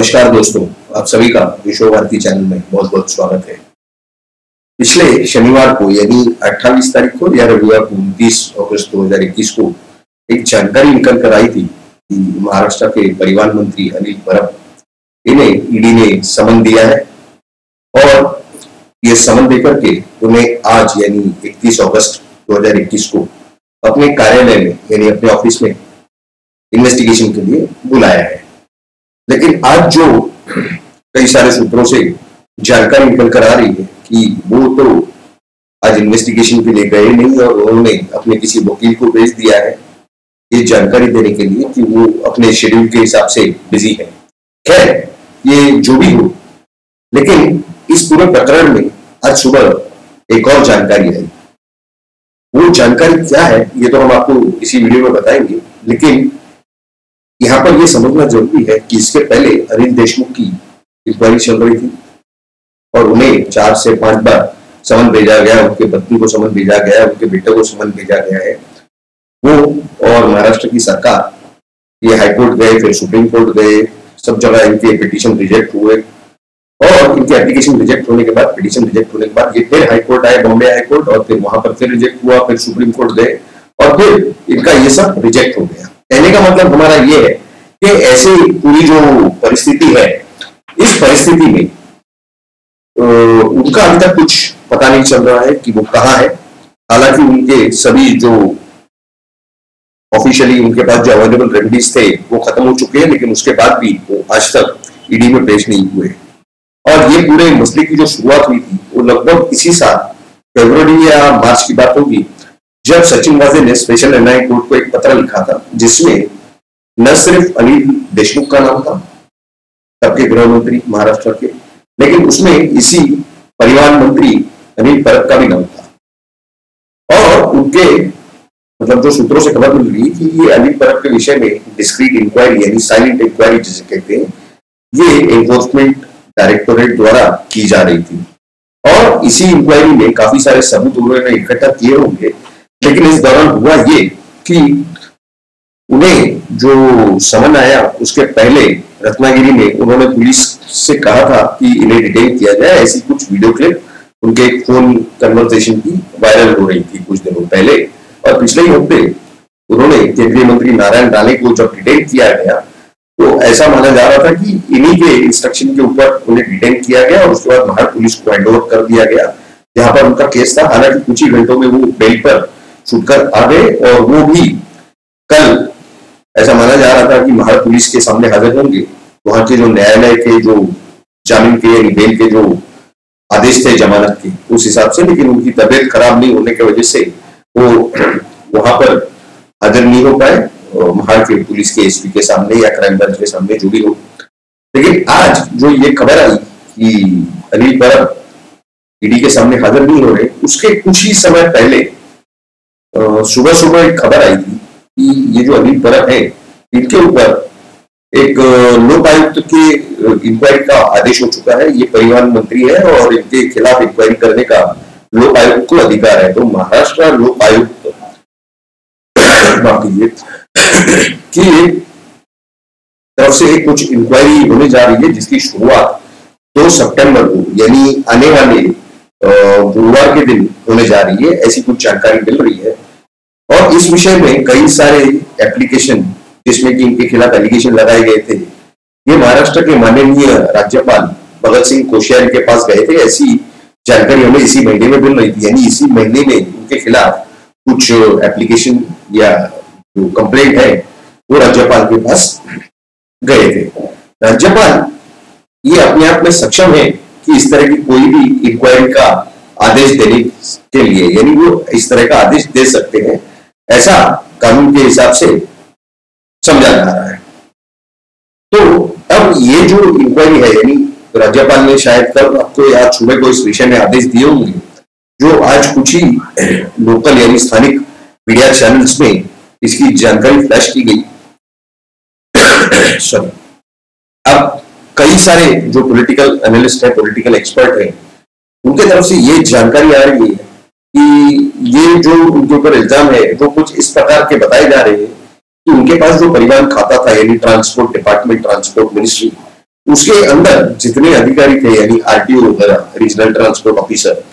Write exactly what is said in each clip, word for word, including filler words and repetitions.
नमस्कार दोस्तों, आप सभी का विश्व भारती चैनल में बहुत बहुत स्वागत है। पिछले शनिवार को यानी अट्ठाईस तारीख को या रविवार को उनतीस अगस्त दो हज़ार इक्कीस को एक जानकारी निकल कर आई थी कि महाराष्ट्र के परिवहन मंत्री अनिल परब इन्हें ईडी ने समन दिया है और ये समन देकर के उन्हें आज यानी इकतीस अगस्त दो हज़ार इक्कीस को अपने कार्यालय में यानी अपने ऑफिस में इन्वेस्टिगेशन के लिए बुलाया है। लेकिन आज जो कई सारे सूत्रों से जानकारी निकल कर आ रही है कि वो तो आज इन्वेस्टिगेशन के लिए गए नहीं और उन्होंने अपने किसी वकील को भेज दिया है ये जानकारी देने के लिए कि वो अपने शेड्यूल के हिसाब से बिजी है। खैर, ये जो भी हो, लेकिन इस पूरे प्रकरण में आज सुबह एक और जानकारी आई। वो जानकारी क्या है ये तो हम आपको इसी वीडियो में बताएंगे, लेकिन यहाँ पर यह समझना जरूरी है कि इसके पहले अनिल देशमुख की इंक्वायरी चल रही थी और उन्हें चार से पांच बार समन भेजा गया, उनके पत्नी को समन भेजा गया, उनके बेटे को समन भेजा गया है। वो और महाराष्ट्र की सरकार ये हाईकोर्ट गए, फिर सुप्रीम कोर्ट गए, सब जगह इनके पिटीशन रिजेक्ट हुए और इनके एप्लीकेशन रिजेक्ट होने के बाद पिटीशन रिजेक्ट होने के बाद ये फिर हाईकोर्ट आए, बॉम्बे हाईकोर्ट, और फिर वहां पर फिर रिजेक्ट हुआ, फिर सुप्रीम कोर्ट गए और फिर इनका ये सब रिजेक्ट हो गया। कहने का मतलब हमारा ये है कि ऐसी पूरी जो परिस्थिति है, इस परिस्थिति में उनका अभी तक कुछ पता नहीं चल रहा है कि वो कहाँ है। हालांकि उनके सभी जो ऑफिशियली उनके पास जो अवेलेबल रेमेडीज थे वो खत्म हो चुके हैं, लेकिन उसके बाद भी वो आज तक ईडी में पेश नहीं हुए। और ये पूरे मसले की जो शुरुआत हुई थी वो लगभग इसी साल फरवरी या मार्च की बात होगी, जब सचिन वाजे ने स्पेशल एनआईए कोर्ट को एक पत्र लिखा था जिसमें न सिर्फ अनिल देशमुख का नाम था, तब के गृह मंत्री महाराष्ट्र के, लेकिन उसमें इसी परिवहन मंत्री अनिल परब का भी नाम था। और उनके मतलब जो सूत्रों से खबर मिल रही कि ये अनिल परब के विषय में डिस्क्रीट इंक्वायरी यानी साइलेंट इंक्वायरी जिसे कहते हैं, ये एनफोर्समेंट डायरेक्टोरेट द्वारा की जा रही थी और इसी इंक्वायरी में काफी सारे सबूत उन्होंने इकट्ठा किए होंगे। लेकिन इस दौरान हुआ ये कि उन्हें जो समन आया उसके पहले रत्नागिरी में उन्होंने पुलिस से कहा था कि इन्हें डिटेन किया जाए। ऐसी कुछ वीडियो क्लिप उनके एक फोन कन्वर्सेशन की वायरल हो रही थी कुछ दिनों पहले। और पिछले ही हफ्ते उन्होंने केंद्रीय मंत्री नारायण राणे को जब डिटेन किया गया तो ऐसा माना जा रहा था कि इन्हीं के इंस्ट्रक्शन के ऊपर उन्हें डिटेन किया गया और उसके बाद महाराष्ट्र पुलिस को हैंड ओवर कर दिया गया जहां पर उनका केस था। हालांकि कुछ ही घंटों में वो बेल पर छूटकर आ गए और वो भी कल ऐसा माना जा रहा था कि महाराष्ट्र पुलिस के सामने हाजिर होंगे। वहां के जो न्यायालय के जो जामीन के यानी बेल के जो आदेश थे जमानत के उस हिसाब से, लेकिन उनकी तबीयत खराब नहीं होने की वजह से वो वहां पर हाजिर नहीं हो पाए महाराष्ट्र के पुलिस के एसपी के सामने या क्राइम ब्रांच के सामने, जो भी हो। लेकिन आज जो ये खबर आई कि अनिल परब ईडी के सामने हाजिर नहीं हो रहे, उसके कुछ ही समय पहले सुबह सुबह एक खबर आई थी कि ये जो अनिल परब है इनके ऊपर एक लोक आयुक्त के इंक्वायरी का आदेश हो चुका है। ये परिवहन मंत्री है और इनके खिलाफ इंक्वायरी करने का लोक आयुक्त को अधिकार है। तो महाराष्ट्र लोक आयुक्त की तरफ से कुछ इंक्वायरी होने जा रही है जिसकी शुरुआत दो सितंबर को यानी आने वाले गुरुवार के दिन होने जा रही है, ऐसी कुछ जानकारी मिल रही है। और इस विषय में कई सारे एप्लीकेशन जिसमें कि इनके खिलाफ एलिगेशन लगाए गए थे, ये महाराष्ट्र के माननीय राज्यपाल भगत सिंह कोश्यारी के पास गए थे। ऐसी जानकारी हमें इसी महीने में मिल रही थी, यानी इसी महीने में उनके खिलाफ कुछ एप्लीकेशन या जो कंप्लेंट है वो राज्यपाल के पास गए थे। राज्यपाल ये अपने आप में सक्षम है कि इस तरह की कोई भी इंक्वायरी का आदेश देने के लिए, यानी वो इस तरह का आदेश दे सकते हैं, ऐसा कानून के हिसाब से समझा जा रहा है। तो अब ये जो इंक्वायरी है, यानी राज्यपाल ने शायद कल आपको या सुबह को इस विषय में आदेश दिए होंगे, जो आज कुछ ही लोकल यानी स्थानिक मीडिया चैनल्स में इसकी जानकारी फ्लैश की गई। सॉरी, अब कई सारे जो पॉलिटिकल एनालिस्ट है, पॉलिटिकल एक्सपर्ट है, उनके तरफ से ये जानकारी आ रही है कि ये जो उनके ऊपर इल्जाम है वो कुछ इस प्रकार के बताए जा रहे हैं कि उनके पास जो परिवहन खाता था यानी ट्रांसपोर्ट डिपार्टमेंट, ट्रांसपोर्ट मिनिस्ट्री, उसके अंदर जितने अधिकारी थे यानी आरटीओ वगैरह, रीजनल ट्रांसपोर्ट ऑफिसर,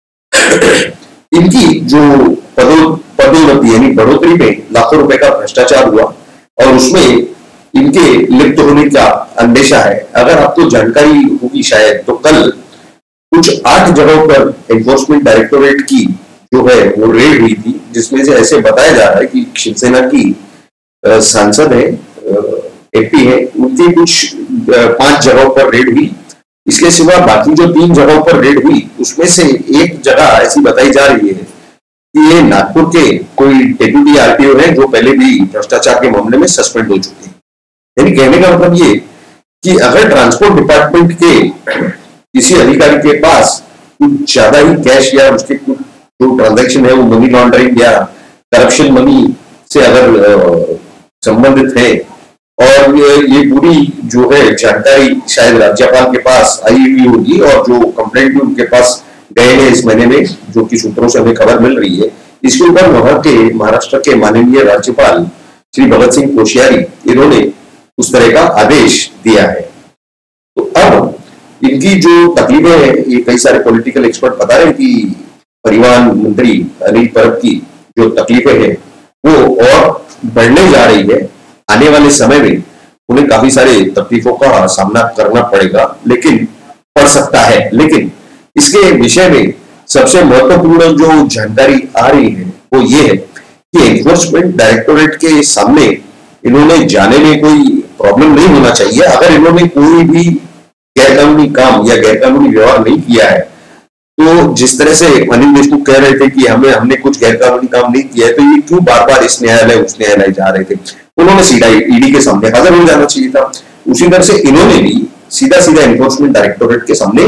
इनकी जो पदो पदोन्नति यानी बढ़ोतरी में लाखों रुपए का भ्रष्टाचार हुआ और उसमें इनके लिप्त होने का अंदेशा है। अगर आपको जानकारी होगी शायद, तो कल कुछ आठ जगहों पर एनफोर्समेंट डायरेक्टोरेट की जो है वो रेड हुई थी, जिसमें से ऐसे बताया जा रहा है कि शिवसेना की सांसद है, एमपी है, उनकी कुछ पांच जगहों पर रेड हुई। इसके सिवा बाकी जो तीन जगहों पर रेड हुई उसमें से एक जगह ऐसी बताई जा रही है कि ये नागपुर के कोई डेप्यूटी आरटीओ है जो पहले भी भ्रष्टाचार के मामले में सस्पेंड हो चुके हैं। यानी कहने का मतलब ये कि अगर ट्रांसपोर्ट डिपार्टमेंट के किसी अधिकारी के पास कुछ ज्यादा ही कैश या उसके कुछ जो ट्रांजैक्शन है वो मनी लॉन्ड्रिंग या करप्शन मनी से अगर संबंधित है और ये, ये पूरी जो है जानकारी शायद राज्यपाल के पास आई हुई होगी और जो कंप्लेंट भी उनके पास गए हैं इस महीने में, जो कि सूत्रों से हमें खबर मिल रही है, इसके ऊपर वहां के महाराष्ट्र के माननीय राज्यपाल श्री भगत सिंह कोश्यारी इन्होंने उस तरह का आदेश दिया है। तो अब इनकी जो तकलीफें हैं, ये कई सारे पॉलिटिकल एक्सपर्ट बता रहे हैं कि परिवहन मंत्री अनिल परब की जो तकलीफें हैं वो और बढ़ने जा रही है। आने वाले समय में उन्हें काफी सारे तकलीफों का सामना करना पड़ेगा, लेकिन पड़ सकता है। लेकिन इसके विषय में सबसे महत्वपूर्ण जो जानकारी आ रही है वो ये है कि एनफोर्समेंट डायरेक्टोरेट के सामने इन्होंने जाने में कोई प्रॉब्लम नहीं होना चाहिए। अगर इन्होंने कोई भी गैरकानूनी काम या गैरकानूनी व्यवहार नहीं किया है, तो जिस तरह से अनिल देशमुख कह रहे थे कि हमें हमने कुछ गैरकानूनी काम नहीं किया है, तो ये क्यों बार बार इस न्यायालय उस न्यायालय जा रहे थे? उन्होंने सीधा ईडी के सामने हाजिर हो जाना चाहिए था। उसी तरह से इन्होंने भी सीधा सीधा एनफोर्समेंट डायरेक्टोरेट के सामने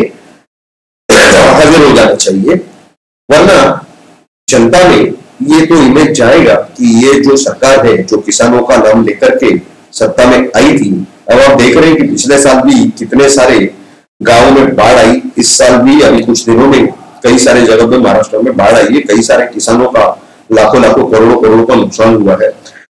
हाजिर हो जाना चाहिए, वरना जनता में ये तो इमेज जाएगा कि ये जो सरकार है जो किसानों का नाम लेकर के सत्ता में आई थी, अब आप देख रहे हैं कि पिछले साल भी कितने सारे गांवों में बाढ़ आई, इस साल भी अभी कुछ दिनों में कई सारे जगह में महाराष्ट्र में बाढ़ आई है, कई सारे किसानों का लाखों लाखों करोड़ों करोड़ों का नुकसान हुआ है।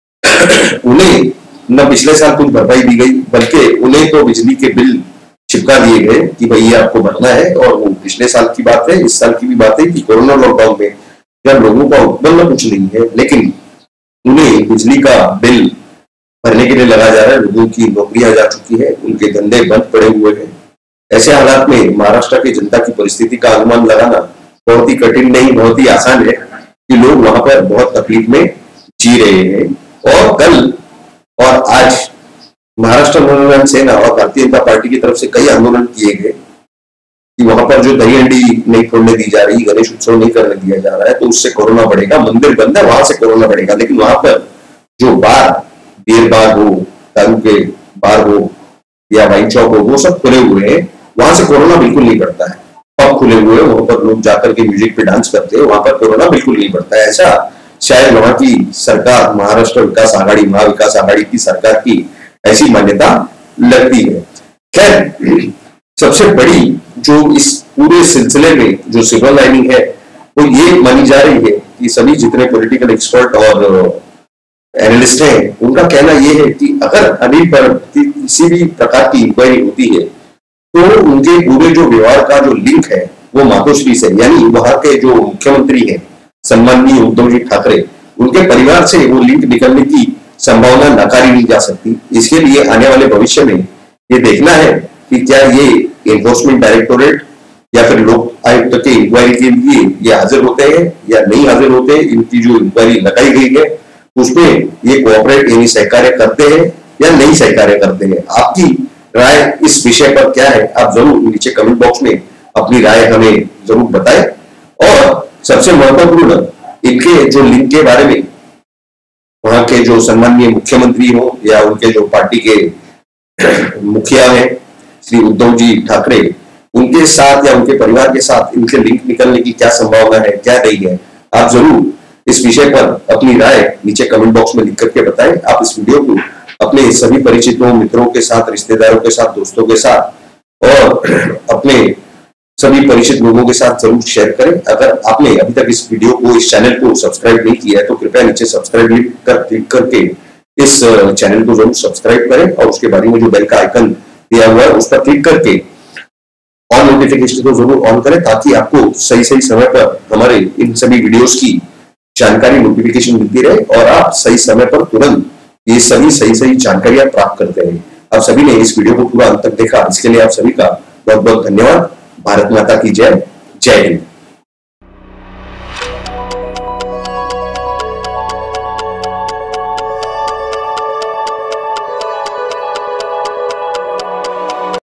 उन्हें न पिछले साल कुछ भरपाई दी गई, बल्कि उन्हें तो बिजली के बिल चिपका दिए गए कि भाई ये आपको भरना है। और वो पिछले साल की बात है, इस साल की भी बात है कि कोरोना लॉकडाउन में जब लोगों का उत्पन्न कुछ नहीं है, लेकिन उन्हें बिजली का बिल भरने के लिए लगाया जा रहा है। लोगों की नौकरियां जा चुकी है, उनके धंधे बंद पड़े हुए हैं। ऐसे हालात में महाराष्ट्र की जनता की परिस्थिति का अनुमान लगाना बहुत ही कठिन नहीं, बहुत ही आसान है कि लोग वहां पर बहुत तकलीफ में जी रहे हैं। और कल और आज महाराष्ट्र मनोनयन सेना और भारतीय जनता पार्टी की तरफ से कई आंदोलन किए गए कि वहां पर जो दही हंडी नहीं फोड़ने दी जा रही, गणेश उत्सव नहीं करने दिया जा रहा है, तो उससे कोरोना बढ़ेगा। मंदिर बंद है, वहां से कोरोना बढ़ेगा। लेकिन वहां पर जो बार, बियर बार हो, दारू के बार हो या वाइन शॉप हो, वो सब खुले हुए हैं, वहां से कोरोना बिल्कुल नहीं बढ़ता है। पब खुले हुए हैं, वहां पर लोग जाकर के म्यूजिक पे डांस करते हैं, वहां पर कोरोना बिल्कुल नहीं बढ़ता है। ऐसा शायद वहां की सरकार, महाराष्ट्र विकास आघाड़ी, महाविकास आघाड़ी की सरकार की ऐसी मान्यता लगती है। खैर, सबसे बड़ी जो इस पूरे सिलसिले में जो सिल्वर लाइनिंग है वो ये मानी जा रही है कि सभी जितने पॉलिटिकल एक्सपर्ट और एनालिस्ट हैं, उनका कहना यह है कि अगर अनिल पर किसी भी प्रकार की इंक्वायरी होती है तो उनके पूरे जो व्यवहार का जो लिंक है वो मातोश्री से, यानी वहां के जो मुख्यमंत्री हैं सम्माननीय उद्धव जी ठाकरे, उनके परिवार से वो लिंक निकलने की संभावना नकारी नहीं जा सकती। इसके लिए आने वाले भविष्य में ये देखना है कि क्या ये एनफोर्समेंट डायरेक्टोरेट या फिर लोक आयुक्त के इंक्वायरी के लिए ये हाजिर होते हैं या नहीं हाजिर होते हैं। इनकी जो इंक्वायरी लगाई गई है उसमें ये कोऑपरेट यानी सहकार्य करते हैं या नहीं सहकार्य करते हैं। आपकी राय इस विषय पर क्या है, आप जरूर नीचे कमेंट बॉक्स में अपनी राय हमें जरूर बताएं। और सबसे महत्वपूर्ण, इनके जो लिंक के बारे में वहां के जो सम्माननीय मुख्यमंत्री हो या उनके जो पार्टी के मुखिया हैं श्री उद्धव जी ठाकरे, उनके साथ या उनके परिवार के साथ इनके लिंक निकलने की क्या संभावना है, क्या नहीं है, आप जरूर इस विषय पर अपनी राय नीचे कमेंट बॉक्स में लिख करके बताएं। आप इस वीडियो को अपने सभी परिचितों, मित्रों के साथ, रिश्तेदारों के साथ, दोस्तों के साथ और अपने सभी परिचित लोगों के साथ जरूर शेयर करें। अगर आपने अभी तक इस वीडियो को, इस चैनल को सब्सक्राइब नहीं किया है तो कृपया नीचे सब्सक्राइब कर क्लिक करके इस चैनल को जरूर सब्सक्राइब करें और उसके बारे में जो बेल का आइकन दिया हुआ है, उस पर क्लिक करके ऑन नोटिफिकेशन को जरूर ऑन करें, ताकि आपको सही सही समय पर हमारे इन सभी वीडियोस की जानकारी नोटिफिकेशन मिलती रहे और आप सही समय पर तुरंत ये सभी सही सही जानकारियां प्राप्त करते रहे। आप सभी ने इस वीडियो को पूरा अंत तक देखा, इसके लिए आप सभी का बहुत बहुत धन्यवाद। भारत माता की जय। जय हिंद।